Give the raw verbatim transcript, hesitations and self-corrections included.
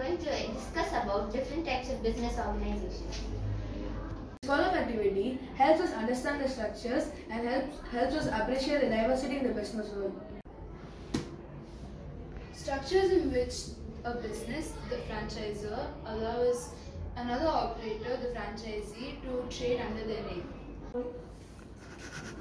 going to discuss about different types of business organizations. This Collab activity helps us understand the structures and helps, helps us appreciate the diversity in the business world. Structures in which a business, the franchisor, allows another operator, the franchisee, to trade under their name.